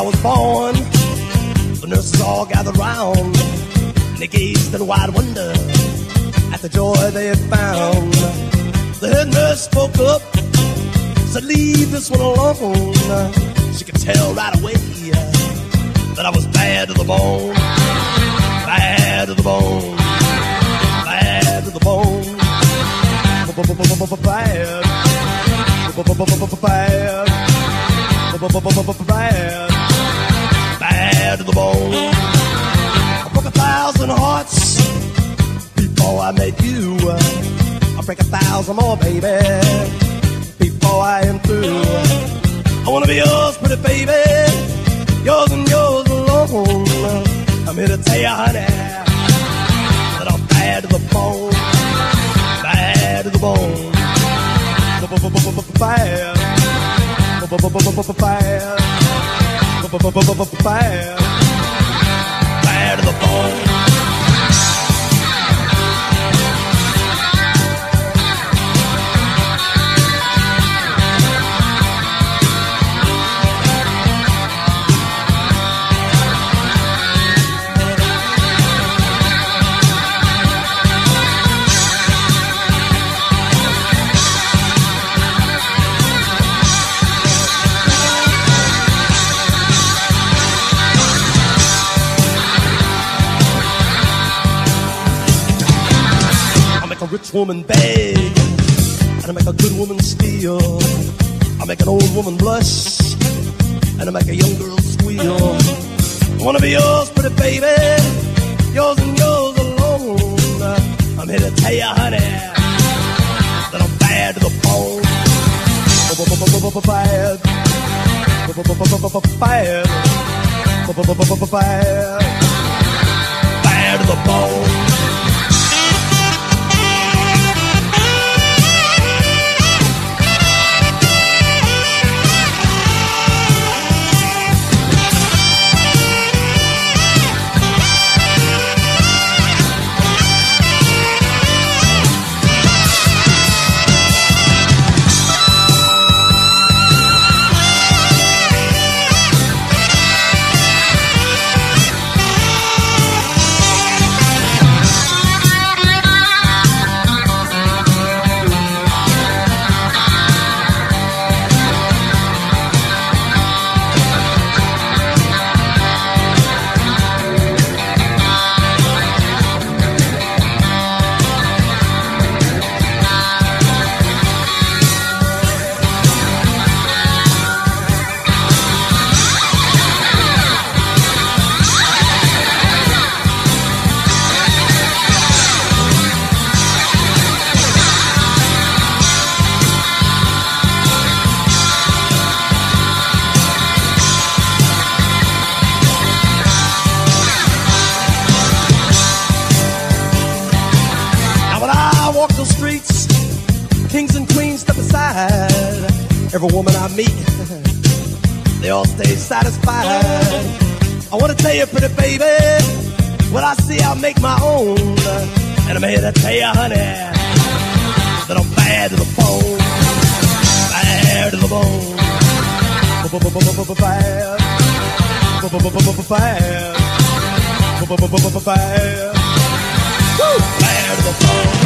was born, the nurses all gathered round, and they gazed in wide wonder at the joy they had found. The head nurse spoke up, said, "Leave this one alone." She could tell right away that I was bad to the bone, bad to the bone, bad to the bone, bad, bad, bad, bad to the bone. I broke 1,000 hearts before I met you. I'll break 1,000 more, baby, before I am through. I wanna be yours, pretty baby, yours and yours alone. I'm here to tell you, honey, that I'm bad to the bone, bad to the bone, bad, bad, bad to the bone. A rich woman beg, and I make a good woman steal. I make an old woman blush, and I make a young girl squeal. I wanna be yours, pretty baby, yours and yours alone. I'm here to tell you, honey, that I'm bad to the bone, bad, bad, bad to the bone. Walk the streets, kings and queens step aside. Every woman I meet, they all stay satisfied. I wanna tell you, pretty baby, what I see I'll make my own. And I'm here to tell you, honey, that I'm bad to the bone, bad to the bone, bad, bad, bad, bad to the bone.